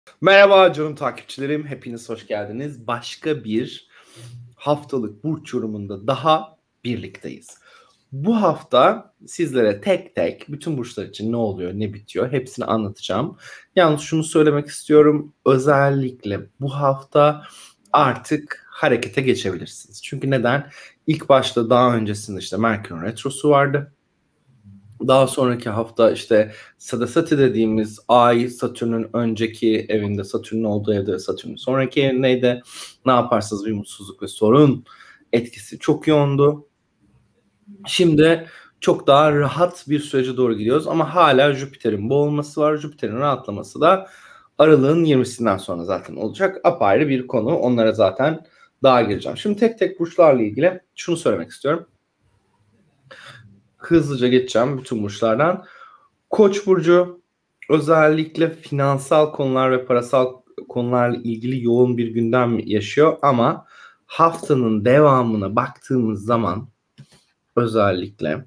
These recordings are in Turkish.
Merhaba canım takipçilerim, hepiniz hoş geldiniz. Başka bir haftalık burç yorumunda daha birlikteyiz. Bu hafta sizlere tek tek bütün burçlar için ne oluyor, ne bitiyor hepsini anlatacağım. Yalnız şunu söylemek istiyorum, özellikle bu hafta artık harekete geçebilirsiniz. Çünkü neden? İlk başta daha öncesinde işte Merkür Retrosu vardı. Daha sonraki hafta işte Sadasati dediğimiz ay Satürn'ün önceki evinde, Satürn'ün olduğu evde, Satürn'ün sonraki evindeydi. Ne yaparsanız bir mutsuzluk ve sorun etkisi çok yoğundu. Şimdi çok daha rahat bir sürece doğru gidiyoruz ama hala Jüpiter'in boğulması var. Jüpiter'in rahatlaması da Aralık'ın 20'sinden sonra zaten olacak. Apayrı bir konu. Onlara zaten daha gireceğim. Şimdi tek tek burçlarla ilgili şunu söylemek istiyorum. Hızlıca geçeceğim bütün burçlardan. Koç burcu özellikle finansal konular ve parasal konularla ilgili yoğun bir gündem yaşıyor ama haftanın devamına baktığımız zaman özellikle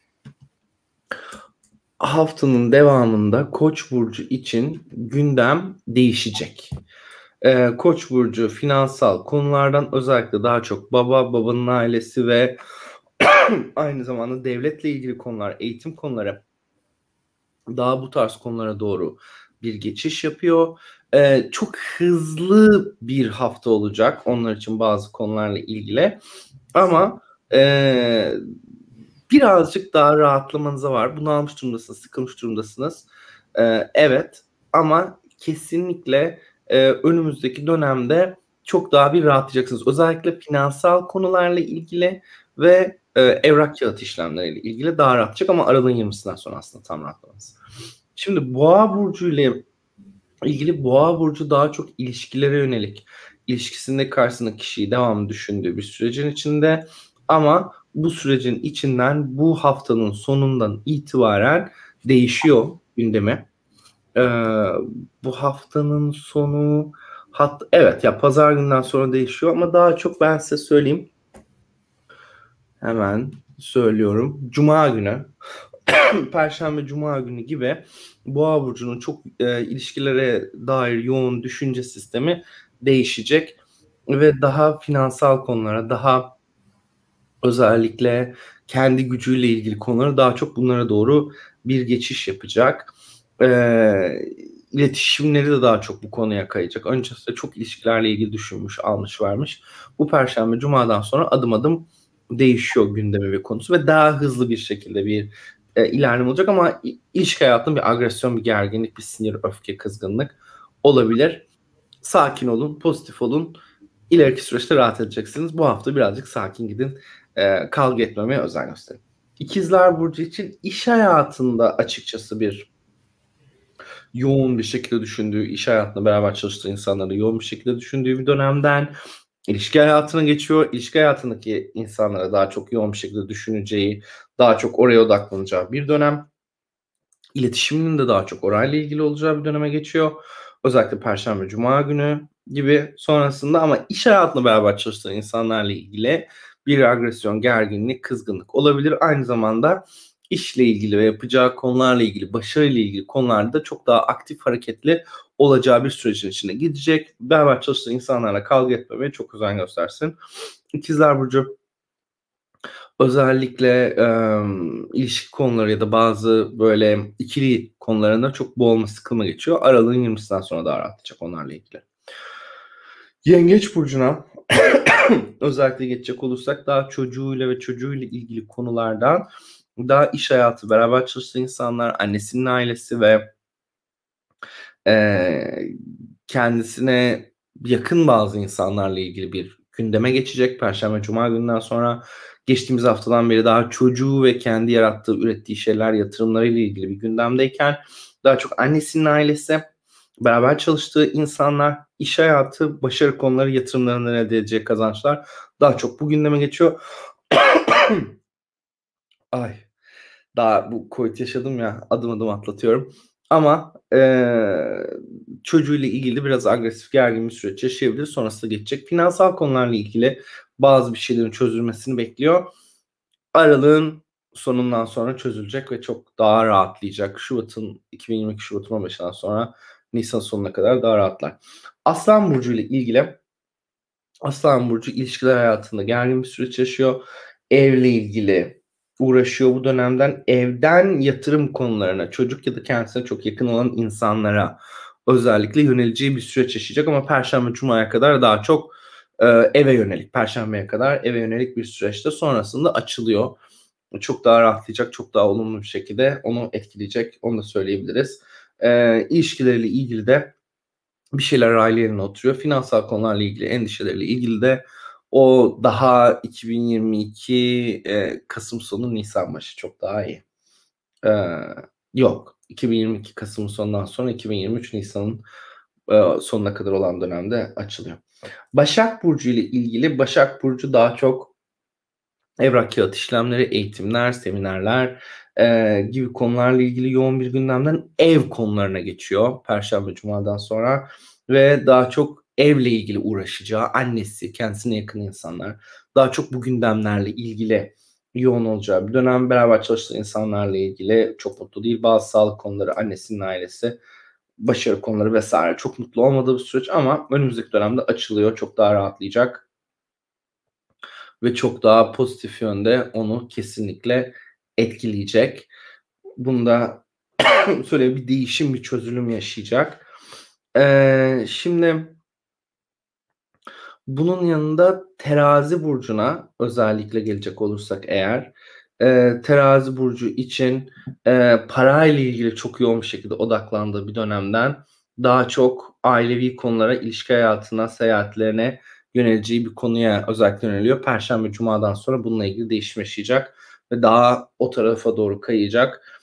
haftanın devamında Koç burcu için gündem değişecek. Koç burcu finansal konulardan özellikle daha çok babanın ailesi ve aynı zamanda devletle ilgili konular, eğitim konuları, daha bu tarz konulara doğru bir geçiş yapıyor. Çok hızlı bir hafta olacak onlar için bazı konularla ilgili. Ama birazcık daha rahatlamanıza var. Bunalmış durumdasınız, sıkılmış durumdasınız. Evet ama kesinlikle önümüzdeki dönemde çok daha bir rahatlayacaksınız. Özellikle finansal konularla ilgili ve evrak kağıt işlemleriyle ilgili daha rahatlayacak ama Aralık'ın 20'sinden sonra aslında tam rahatlamanız. Şimdi Boğa burcu ile ilgili Boğa burcu daha çok ilişkilere yönelik, ilişkisinde karşısındaki kişiyi devamlı düşündüğü bir sürecin içinde ama bu sürecin içinden bu haftanın sonundan itibaren değişiyor gündemi. Ee, Bu haftanın sonu evet ya pazar günden sonra değişiyor ama daha çok ben size söyleyeyim. Hemen söylüyorum. Cuma günü Perşembe, Cuma günü gibi Boğa burcunun çok ilişkilere dair yoğun düşünce sistemi değişecek ve daha finansal konulara, daha özellikle kendi gücüyle ilgili konulara daha çok bunlara doğru bir geçiş yapacak. İletişimleri de daha çok bu konuya kayacak. Öncesinde çok ilişkilerle ilgili düşünmüş, almış, vermiş. Bu Perşembe, Cuma'dan sonra adım adım değişiyor gündemi ve konusu ve daha hızlı bir şekilde bir ilerleme olacak ama ilişki hayatında bir agresyon, bir gerginlik, bir sinir, öfke, kızgınlık olabilir. Sakin olun, pozitif olun. İleriki süreçte rahat edeceksiniz. Bu hafta birazcık sakin gidin. Kavga etmemeye özen gösterin. İkizler Burcu için iş hayatında açıkçası bir yoğun bir şekilde düşündüğü, iş hayatında beraber çalıştığı insanları yoğun bir şekilde düşündüğü bir dönemden ilişki hayatına geçiyor. İlişki hayatındaki insanlara daha çok yoğun bir şekilde düşüneceği, daha çok oraya odaklanacağı bir dönem. İletişiminin de daha çok orayla ilgili olacağı bir döneme geçiyor. Özellikle Perşembe, Cuma günü gibi sonrasında ama iş hayatında beraber çalıştığı insanlarla ilgili bir agresyon, gerginlik, kızgınlık olabilir. Aynı zamanda işle ilgili ve yapacağı konularla ilgili, başarıyla ilgili konularda çok daha aktif, hareketli olacağı bir sürecin içine gidecek. Beraber çalıştığı insanlarla kavga etmemeye çok özen göstersin. İkizler Burcu özellikle ilişki konuları ya da bazı böyle ikili konularında çok boğulma, sıkılma geçiyor. Aralığın 20'sinden sonra daha rahatlayacak onlarla ilgili. Yengeç burcuna özellikle geçecek olursak daha çocuğuyla ve çocuğuyla ilgili konulardan daha iş hayatı, beraber çalıştığı insanlar, annesinin ailesi ve kendisine yakın bazı insanlarla ilgili bir gündeme geçecek. Perşembe, Cuma günden sonra geçtiğimiz haftadan beri daha çocuğu ve kendi yarattığı, ürettiği şeyler, yatırımlarıyla ilgili bir gündemdeyken daha çok annesinin ailesi, beraber çalıştığı insanlar, iş hayatı, başarı konuları, yatırımlarından elde edeceği kazançlar daha çok bu gündeme geçiyor. Ay, daha bu COVID yaşadım ya, adım adım atlatıyorum. Ama çocuğuyla ilgili biraz agresif, gergin bir süreç yaşayabilir. Sonrasında geçecek. Finansal konularla ilgili bazı bir şeylerin çözülmesini bekliyor. Aralığın sonundan sonra çözülecek ve çok daha rahatlayacak. 2022 Şubat'ın 15'inden sonra Nisan sonuna kadar daha rahatlar. Aslan Burcu ile ilgili, Aslan Burcu ilişkiler hayatında gergin bir süreç yaşıyor. Evle ilgili uğraşıyor bu dönemden. Evden yatırım konularına, çocuk ya da kendisine çok yakın olan insanlara özellikle yöneleceği bir süreç yaşayacak ama Perşembe Cuma'ya kadar daha çok eve yönelik, Perşembe'ye kadar eve yönelik bir süreçte, sonrasında açılıyor. Çok daha rahatlayacak, çok daha olumlu bir şekilde onu etkileyecek, onu da söyleyebiliriz. İlişkileriyle ilgili de bir şeyler raylı yerine oturuyor. Finansal konularla ilgili, endişeleriyle ilgili de o daha 2022 Kasım sonu Nisan başı çok daha iyi. Yok. 2022 Kasım sonundan sonra 2023 Nisan'ın sonuna kadar olan dönemde açılıyor. Başak Burcu ile ilgili, Başak Burcu daha çok evrak kağıt işlemleri, eğitimler, seminerler gibi konularla ilgili yoğun bir gündemden ev konularına geçiyor Perşembe Cuma'dan sonra ve daha çok evle ilgili uğraşacağı, annesi, kendisine yakın insanlar, daha çok bu gündemlerle ilgili yoğun olacağı bir dönem. Beraber çalıştığı insanlarla ilgili çok mutlu değil. Bazı sağlık konuları, annesinin ailesi, başarı konuları vesaire çok mutlu olmadığı bir süreç ama önümüzdeki dönemde açılıyor. Çok daha rahatlayacak ve çok daha pozitif yönde onu kesinlikle etkileyecek. Bunda şöyle bir değişim, bir çözülüm yaşayacak. Şimdi bunun yanında Terazi burcuna özellikle gelecek olursak eğer, Terazi burcu için parayla ilgili çok yoğun bir şekilde odaklandığı bir dönemden daha çok ailevi konulara, ilişki hayatına, seyahatlerine yöneleceği bir konuya özellikle yöneliyor. Perşembe Cuma'dan sonra bununla ilgili değişim yaşayacak ve daha o tarafa doğru kayacak.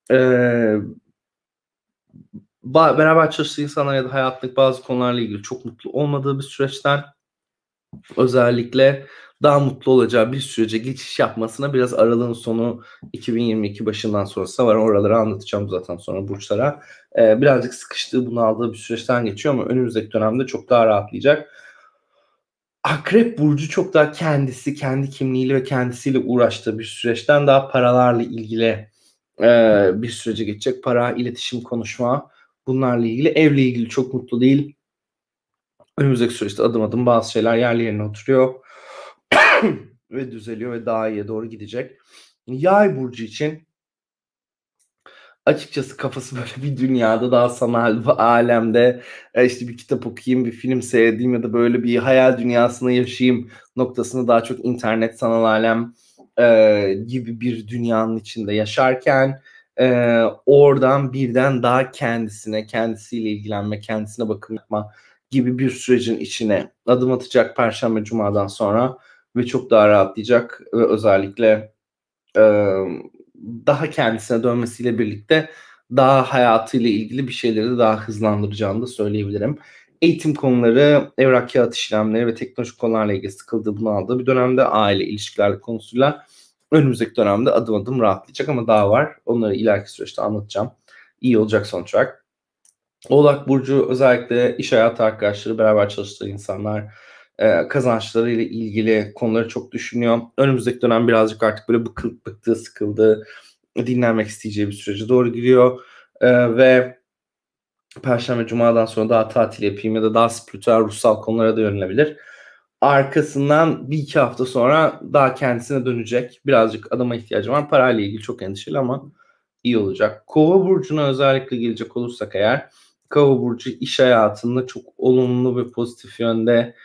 Beraber çalıştığı insanlar ya da hayatlık bazı konularla ilgili çok mutlu olmadığı bir süreçten özellikle daha mutlu olacağı bir sürece geçiş yapmasına biraz aralığın sonu 2022 başından sonrası var. Oraları anlatacağım zaten sonra burçlara. Birazcık sıkıştığı, bunaldığı bir süreçten geçiyor ama önümüzdeki dönemde çok daha rahatlayacak. Akrep burcu çok daha kendisi, kendi kimliğiyle ve kendisiyle uğraştığı bir süreçten daha paralarla ilgili bir sürece geçecek. Para, iletişim, konuşma, bunlarla ilgili. Evle ilgili çok mutlu değil. Önümüzdeki süreçte adım adım bazı şeyler yerli yerine oturuyor ve düzeliyor ve daha iyiye doğru gidecek. Yay burcu için açıkçası kafası böyle bir dünyada, daha sanal bir alemde, işte bir kitap okuyayım, bir film seyredeyim ya da böyle bir hayal dünyasını yaşayayım noktasında, daha çok internet, sanal alem gibi bir dünyanın içinde yaşarken oradan birden daha kendisiyle ilgilenme, kendisine bakım yapma gibi bir sürecin içine adım atacak Perşembe Cuma'dan sonra ve çok daha rahatlayacak ve özellikle daha kendisine dönmesiyle birlikte daha hayatıyla ilgili bir şeyleri de daha hızlandıracağını da söyleyebilirim. Eğitim konuları, evrak kağıt işlemleri ve teknolojik konularla ilgili sıkıldığı, bunaldığı bir dönemde aile ilişkileri konusuyla önümüzdeki dönemde adım adım rahatlayacak ama daha var. Onları ileriki süreçte anlatacağım. İyi olacak sonuç olarak. Oğlak Burcu özellikle iş hayatı arkadaşları, beraber çalıştığı insanlar, kazançları ile ilgili konuları çok düşünüyor. Önümüzdeki dönem birazcık artık böyle bıktığı, sıkıldığı, dinlenmek isteyeceği bir sürece doğru gidiyor. Ve Perşembe Cuma'dan sonra daha tatil yapayım ya da daha spiritüel, ruhsal konulara da yönelebilir. Arkasından bir iki hafta sonra daha kendisine dönecek. Birazcık adama ihtiyacı var. Parayla ilgili çok endişeli ama iyi olacak. Kova burcuna özellikle gelecek olursak eğer, Kova burcu iş hayatında çok olumlu ve pozitif yönde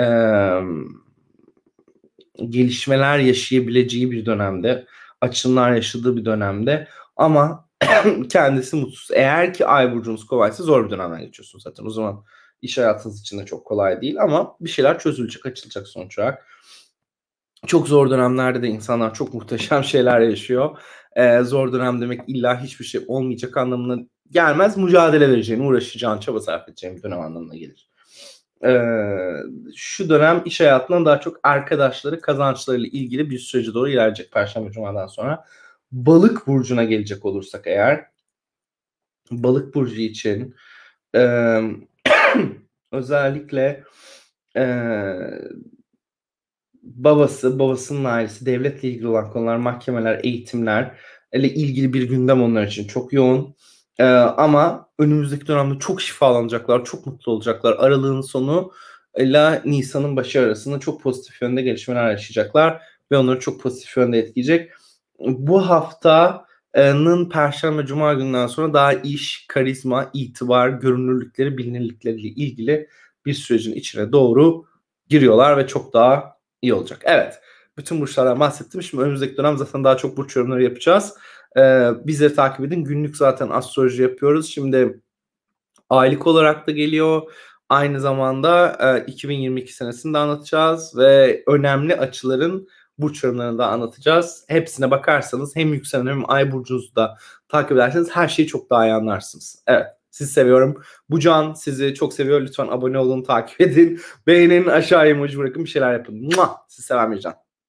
gelişmeler yaşayabileceği bir dönemde, açımlar yaşadığı bir dönemde ama kendisi mutsuz. Eğer ki Ay burcunuz Kovaysa zor bir dönemden geçiyorsunuz zaten. O zaman iş hayatınız için de çok kolay değil ama bir şeyler çözülecek, açılacak sonuç olarak. Çok zor dönemlerde de insanlar çok muhteşem şeyler yaşıyor. Zor dönem demek illa hiçbir şey olmayacak anlamına gelmez. Mücadele vereceğin, uğraşacağın, çaba sarf edeceğin bir dönem anlamına gelir. Şu dönem iş hayatından daha çok arkadaşları, kazançlarıyla ilgili bir sürece doğru ilerleyecek Perşembe Cuma'dan sonra. Balık burcuna gelecek olursak eğer, Balık burcu için özellikle babasının ailesi, devletle ilgili olan konular, mahkemeler, eğitimler ile ilgili bir gündem onlar için çok yoğun. Ama önümüzdeki dönemde çok şifalanacaklar, çok mutlu olacaklar. Aralığın sonu ile Nisan'ın başı arasında çok pozitif yönde gelişmeler yaşayacaklar ve onları çok pozitif yönde etkileyecek. Bu haftanın Perşembe Cuma günden sonra daha iş, karizma, itibar, görünürlükleri, bilinirlikleriyle ilgili bir sürecin içine doğru giriyorlar ve çok daha iyi olacak. Evet, bütün burçlardan bahsettim. Şimdi önümüzdeki dönem zaten daha çok burç yorumları yapacağız. Bizleri takip edin. Günlük zaten astroloji yapıyoruz. Şimdi aylık olarak da geliyor. Aynı zamanda 2022 senesini de anlatacağız ve önemli açıların burç yorumlarını da anlatacağız. Hepsine bakarsanız hem yükselen hem ay burcunuzu da takip ederseniz her şeyi çok daha iyi anlarsınız. Evet, sizi seviyorum. Bu Can sizi çok seviyor. Lütfen abone olun, takip edin. Beğenin, aşağıya emoji bırakın, bir şeyler yapın. Sizi seven bir Can.